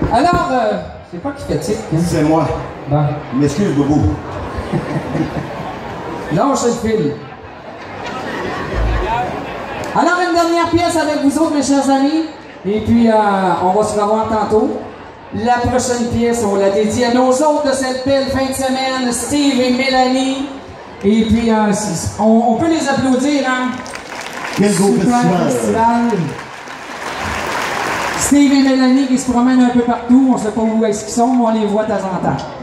Alors, c'est quoi qui fatigue? Hein? C'est moi. Bon. M'excuse, Bobo. Lâche le fil. Alors, une dernière pièce avec vous autres, mes chers amis. Et puis, on va se revoir tantôt. La prochaine pièce, on la dédie à nos autres de cette belle fin de semaine, Steve et Mélanie. Et puis, on peut les applaudir, hein? Quel beau Super festival. Steve et Mélanie qui se promènent un peu partout. On ne sait pas où est-ce qu'ils sont, mais on les voit de temps en temps.